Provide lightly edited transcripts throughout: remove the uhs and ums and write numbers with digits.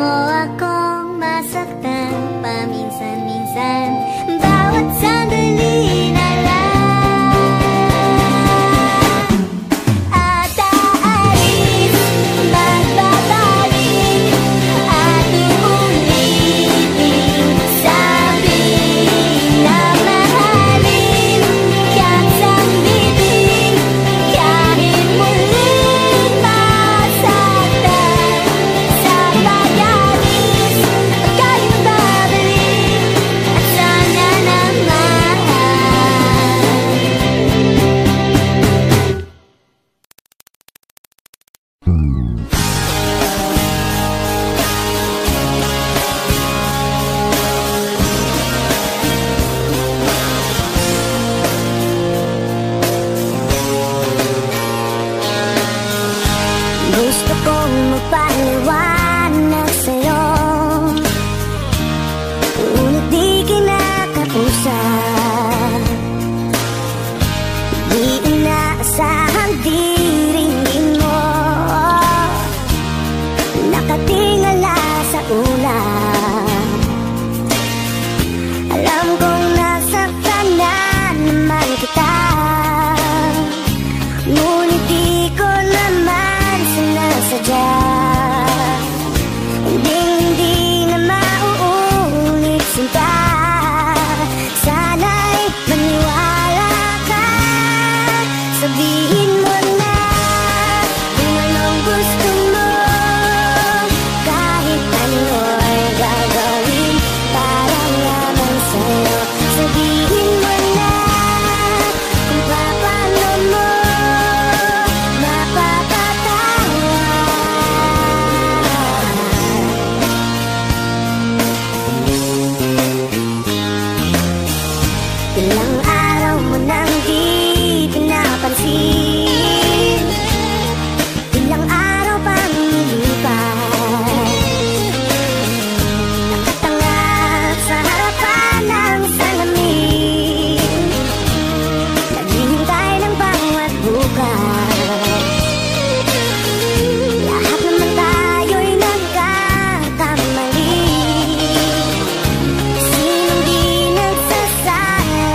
mo akong masaktan paminsan-minsan, bawat sandali na lang. At aalis, magbabalik, at uulitin, sabihin na mahalin, kahit sambitin, kahit muling masaktan. Sa pag-alis, huwag kayong babalik, at sana naman. Gusto kong magpaliwanag sa'yo, ngunit di kinakausap. Di inaasahan, di ringin mo, nakatingala sa ulan. Alam kong nasaktan na naman kita, ngunit di ko naman sinasadya. Hindi na mauulit sinta. Sana'y maniwala ka, sabihin mo na kung anong gusto mo. Kahit ano'y gagawin para naman sa'yo. Sabihin mo na kung paano mo ilang araw mo nang di pinapansin, ilang araw pang lumipas, nakatanggap sa harapan ng salamin, naghihintay ng bawat bukas. Lahat naman tayo'y nagkakamali, sinong di nagsasala.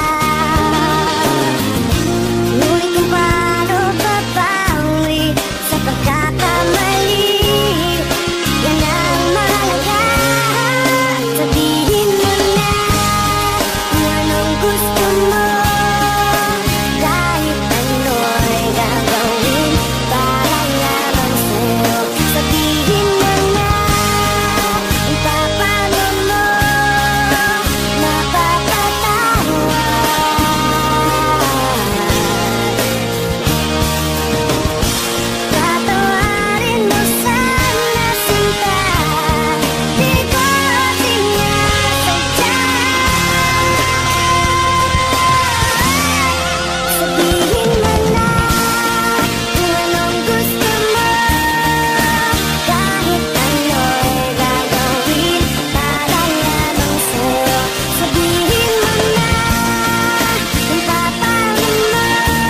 Ngunit kung paano babawi sa pagkakamali, yan ang mahalaga. Sabihin mo na kung anong gusto mo. Kahit ano'y gagawin para lamang sa'yo. Sabihin mo na kung paano mo tatawarin mo sana sinta, di ko sinasadya. Sabihin mo na kung anong gusto mo. Kahit ano'y gagawin para lamang sa'yo. Sabihin mo na kung paano mo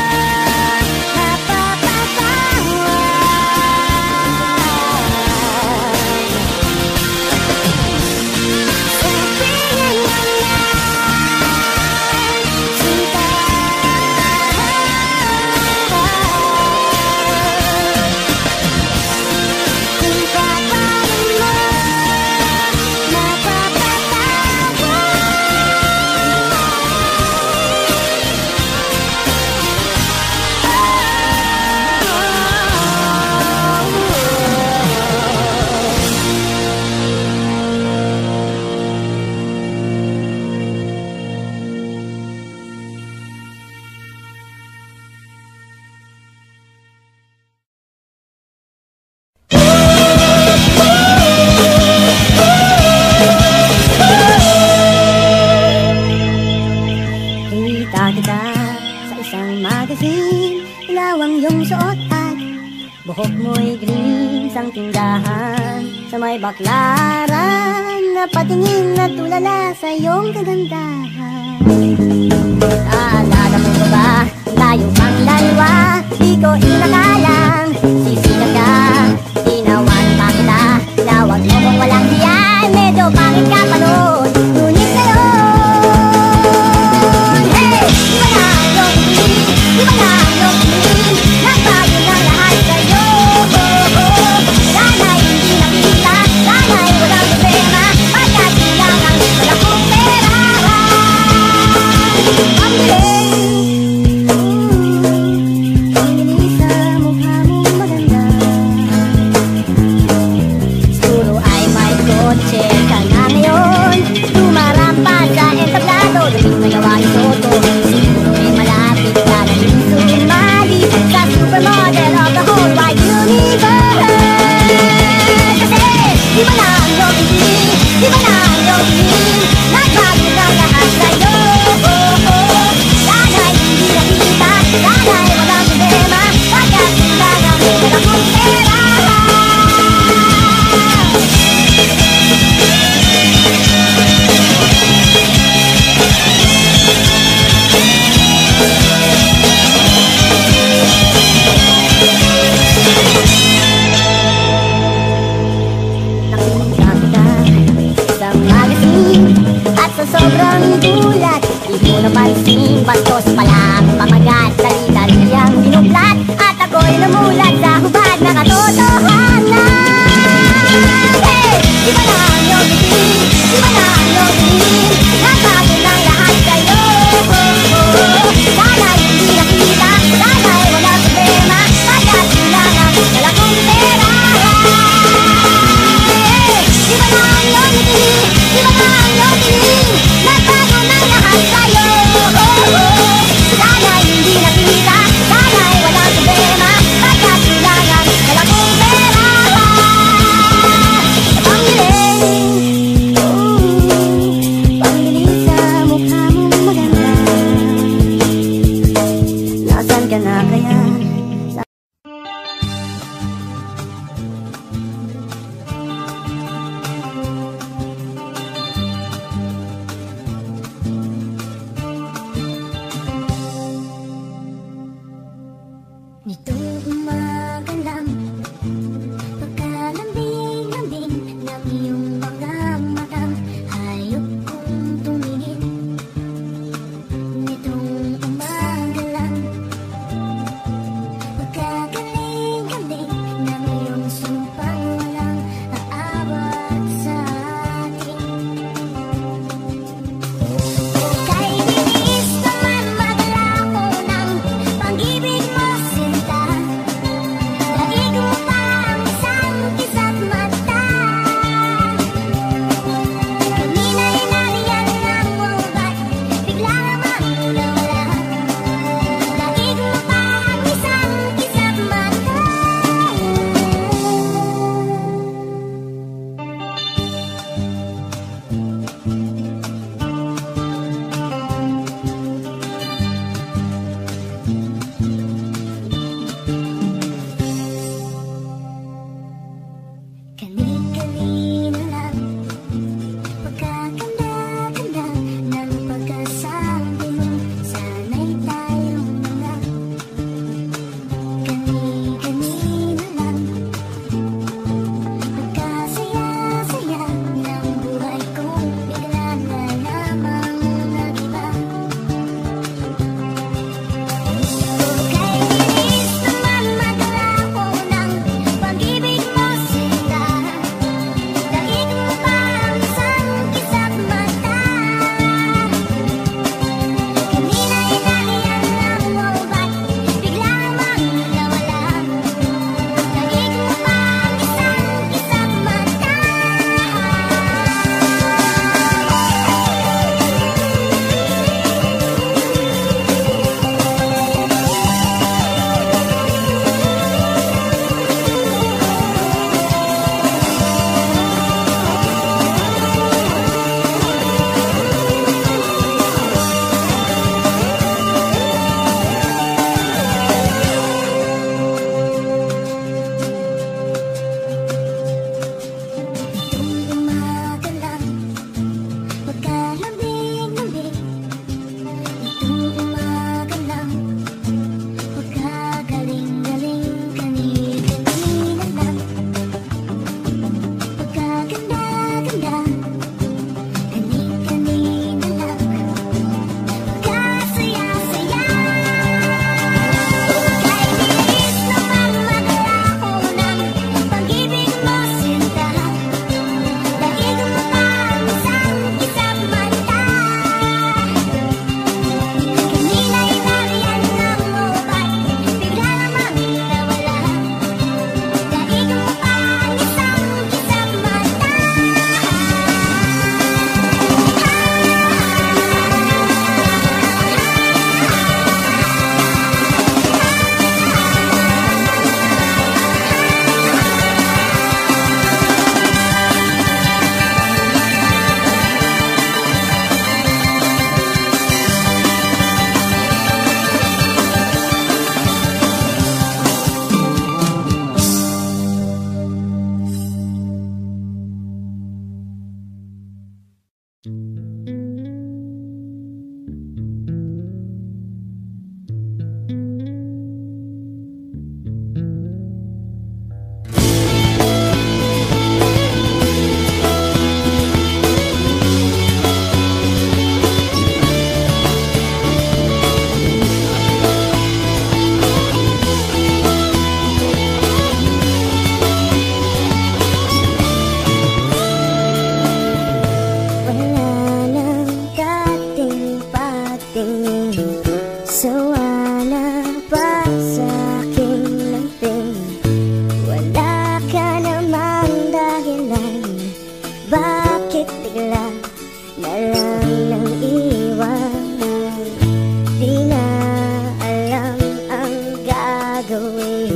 kita sa isang magazine, ilaw ang iyong suot at buhok mo'y green. Sang tindahan sa may baklaran, napatingin at tulala sa iyong kagandahan. Naalala mo ba, tayo pang dalawa, di ko inakalang sisikat ka. Ginawan pa kita na wag mo katotohanan. Hey! Iba na ang iyong tingin, iba na ang iyong tingin, nagbago ng lahat sa'yo. Sana'y hindi nakita, sana'y wala problema, pagkat kailangan wala kong pera. Hey! Iba na ang iyong tingin, iba na ang iyong tingin, nagbago ng lahat sa'yo. Sana'y hindi nakita, sana'y wala problema, pagkat kailangan wala kong pera.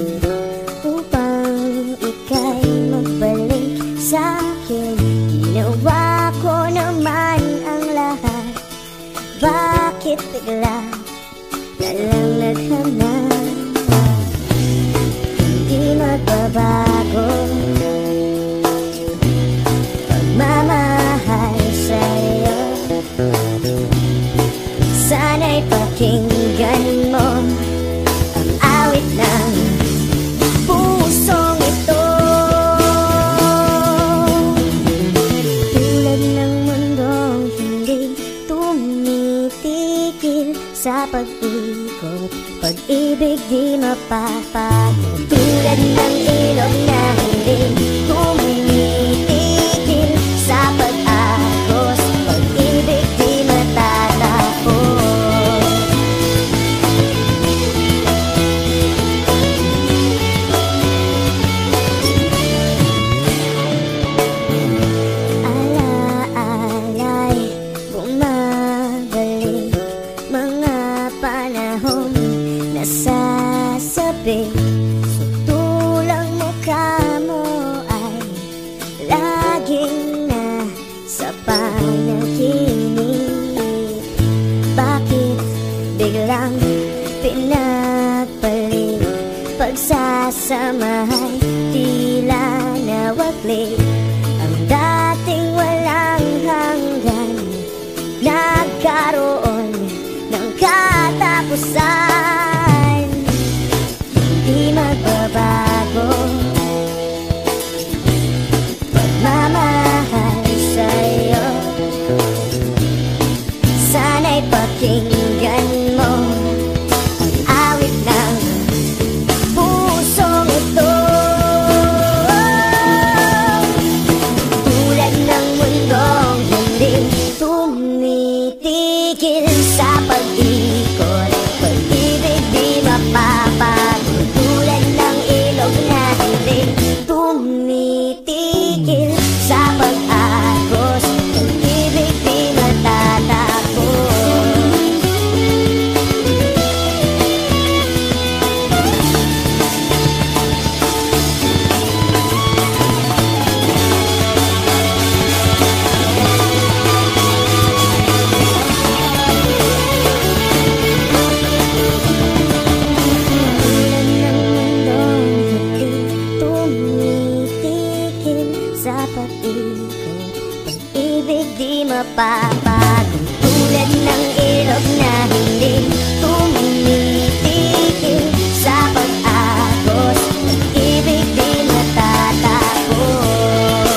upang ika'y magbalik sa'kin. Ginawa ko naman ang lahat, bakit bigla na lang naghanap? Hindi magbabago pagmamahal sa'yo. Sana'y pakinggan mo ang awit ng pusong ito. Tulad ng mundong hindi tumitigil sa pag-ikot, pag-ibig di mapapagod. Tulad ng ilog na hindi tumitigil sa pag-agos, pag-ibig di matatapos. Alaalay, bumabalik mga panahon nasasabi. Sutulang mukha mo ay laging nasa panaginip. Bakit biglang pinagpalit? Pagsasamahay tila nawaglit. Ang dating walang hanggan nagkaroon ng katapusan. Di magbabago pagmamahal sa'yo. Sana'y pakinggan mo ang awit ng pusong ito. Tulad ng mundong hindi tumitigil sa pag-ikot, pag-ibig di mapapagod. Tulad ng ilog na hindi tumitigil sa pag-agos, pag-ibig di matatapos. Pag-ibig di mapapagod. Tulad ng ilog na hindi tumitigil sa pag-agos, pag-ibig di matatapos.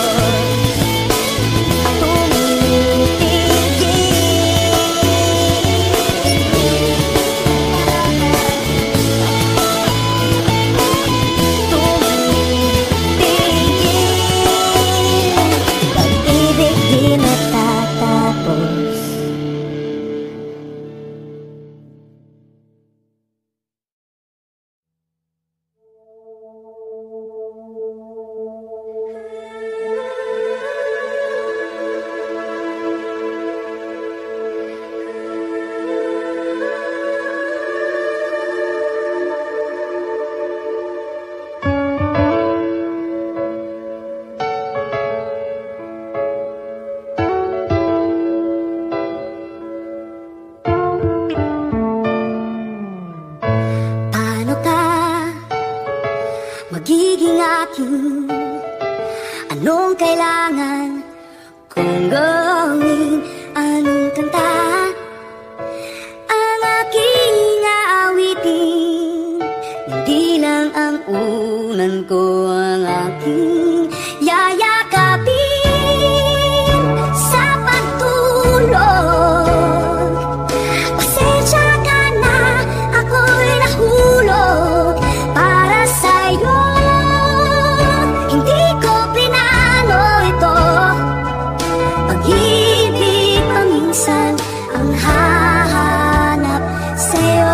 Magiging akin, anong kailangan kong gawin? Anong kanta ang aking aawitin? Hindi lang ang unan ko ang aking yayakapin sa pagtulog. Pasensya ka na, ako'y nahulog para sa'yo. Hindi ko plinano ito. Pag-ibig paminsan ang hahanap sa'yo.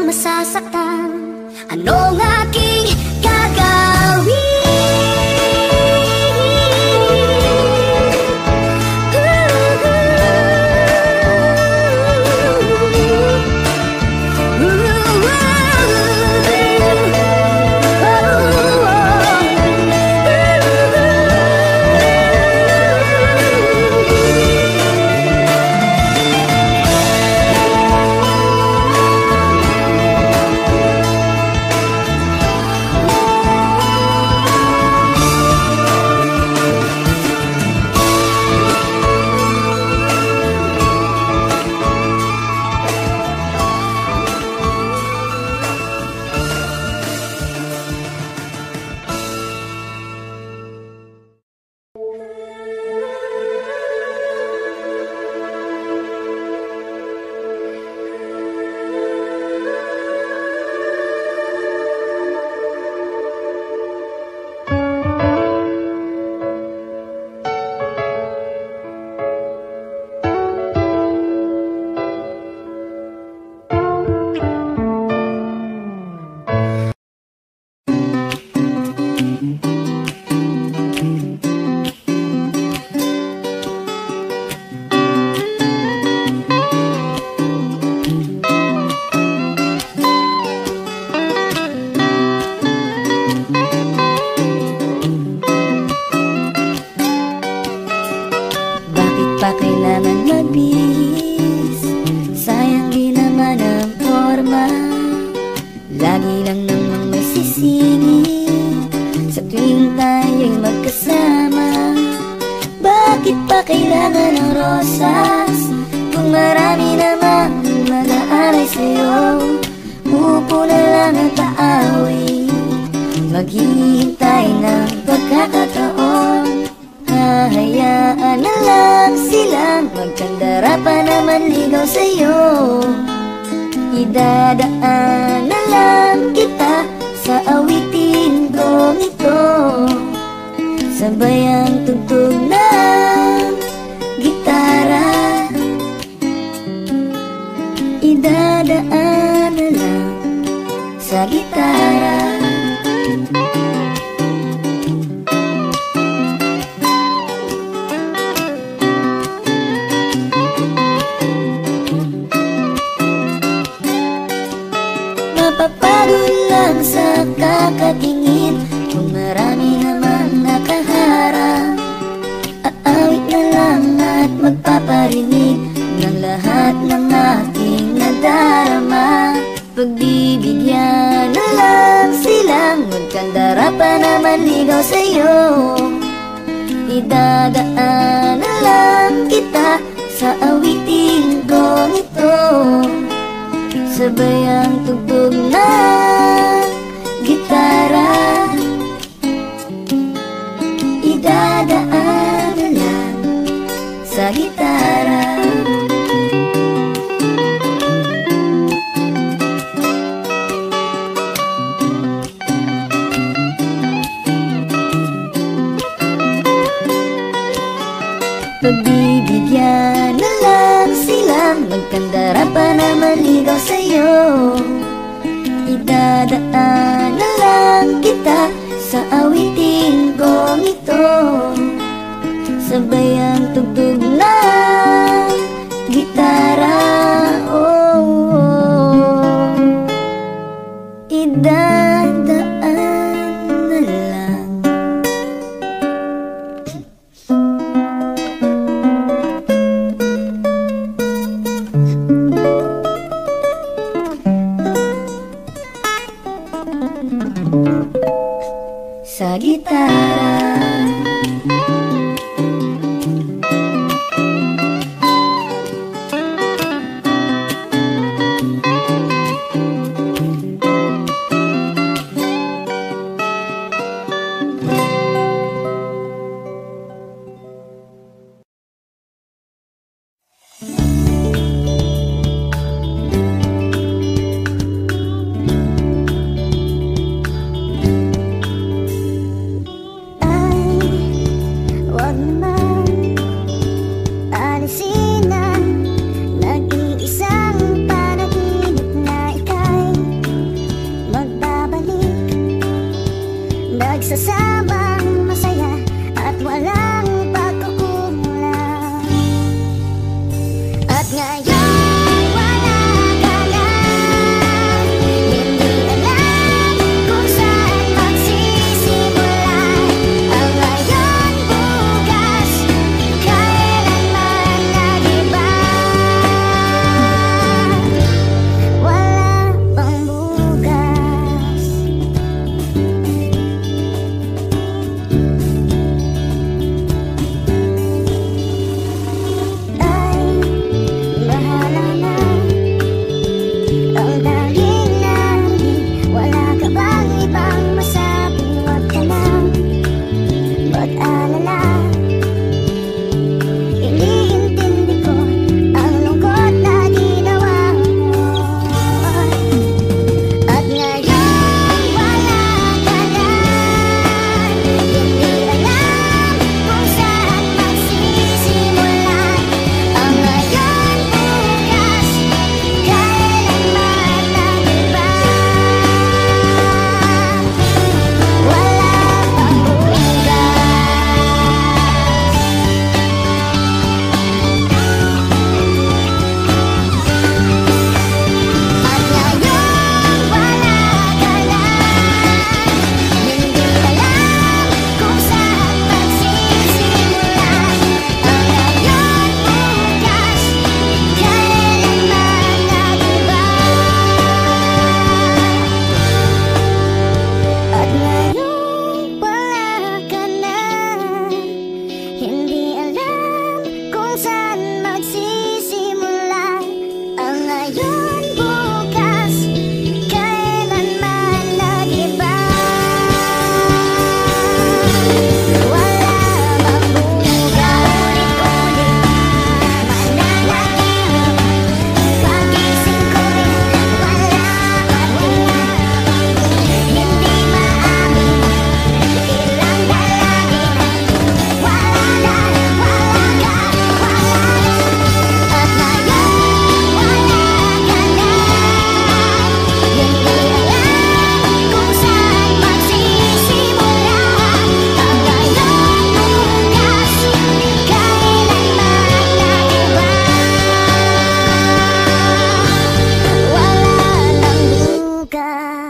masasaktan, anong aking gagawin? Maghihintay ng pagkakataon, hahayaan na lang silang magkandara pa naman ligaw sa'yo. Idadaan na lang kita sa awitin kong ito, sabay ang tugtog ng gitara. Idadaan na lang sa gitara. Mapapagod lang sa kakatingin kung marami namang nakaharap. Aawit na lang at magpaparinig ng lahat ng aking nadarama. Pagbibigyan na lang silang magkandara pa naman ligaw sa'yo. Idadaan na lang kita sa awitin kong ito, sabay ang tugtog ng gitara. Idadaan na lang sa gitara. Pagbibigyan na lang silang magkandara pa naman ligaw sa'yo. Idadaan na lang kita sa awitin kong ito, sabay ang tugtog ng gitara. Oh, oh. Idadaan na lang. Sa gitara. I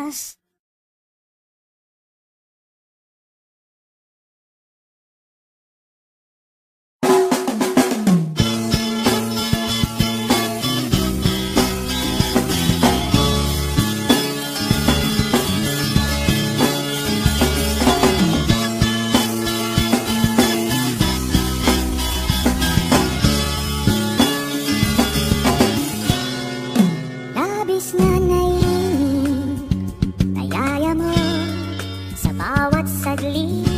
oras. Labis na naiinig, nayaya mo sa bawat saglit.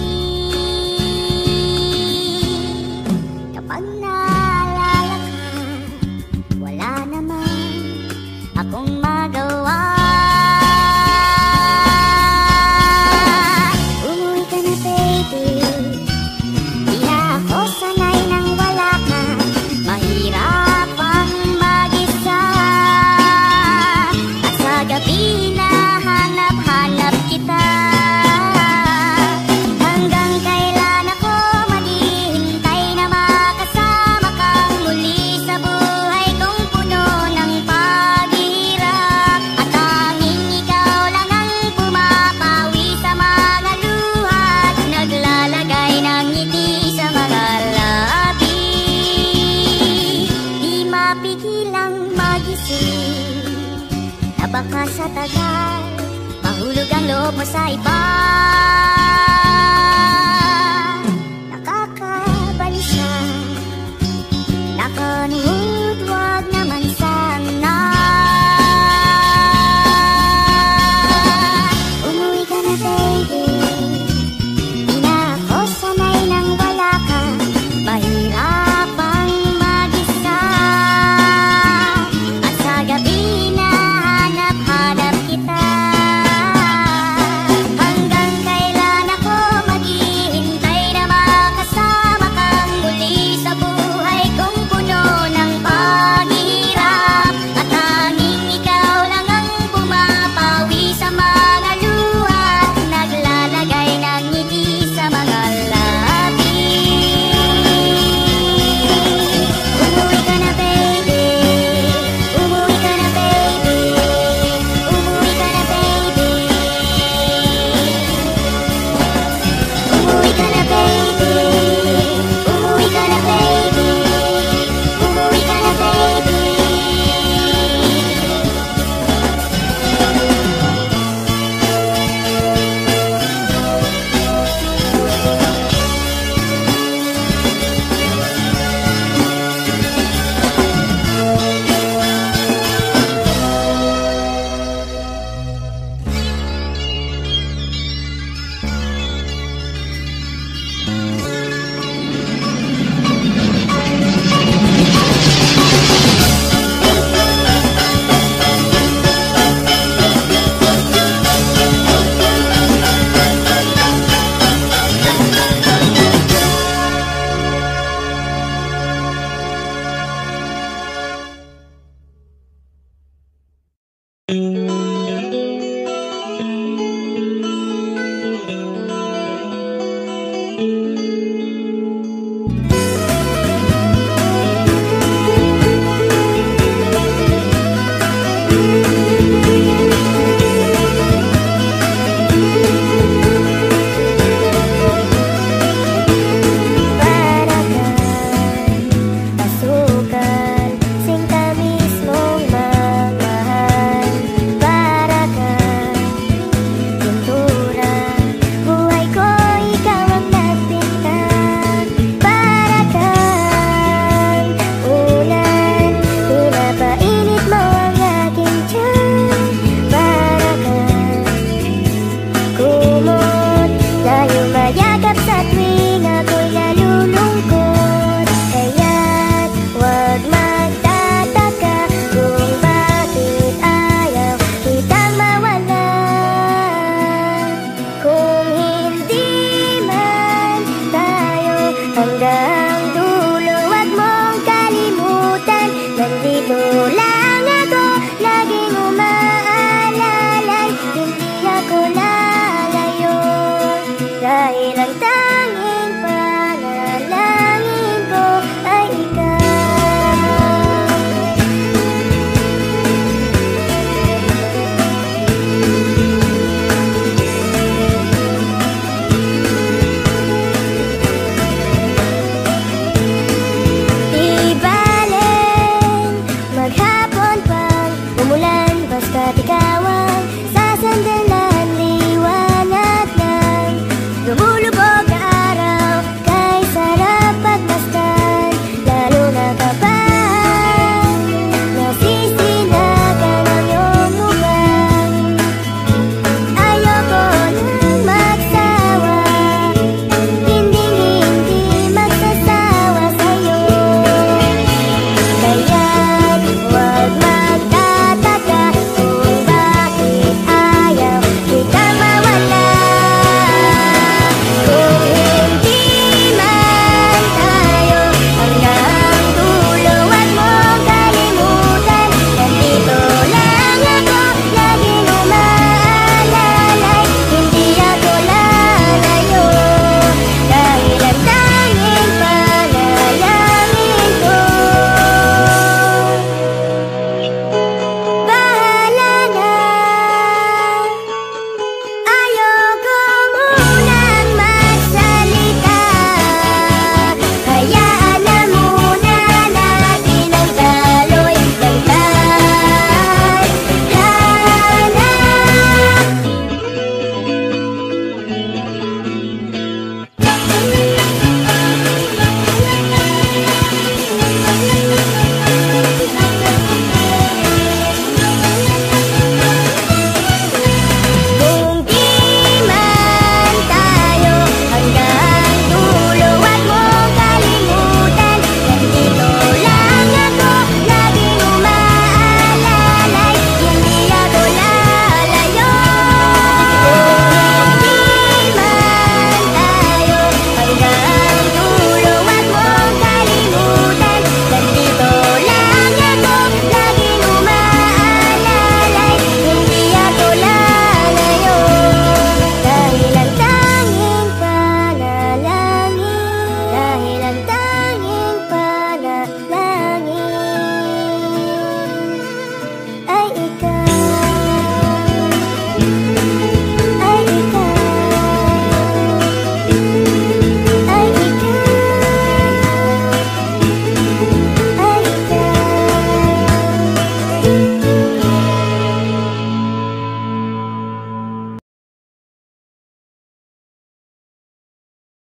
Kapag naalala ka, wala naman akong magawa. Umuwi ka na baby, di na ako sanay nang wala ka. Mahirap ang mag-isa, at sa gabi na hanap-hanap kita. Hanggang kailan ako maghihintay na makasama kang muli sa buhay kong puno ng paghihirap. At tanging ikaw lang ang pumapawi sa mga luha at naglalagay ng ngiti sa mga labi. Di mapigilang magising na baka sa tagal mahulog ang loob mo sa iba. Nakakabalisa, nakanood, wag naman sana. Umuwi ka na baby, di na ako sanay nang wala ka. Mahirap ang mag-isa, at sa gabi na hanap-hanap kita. Hanggang kailan sendiri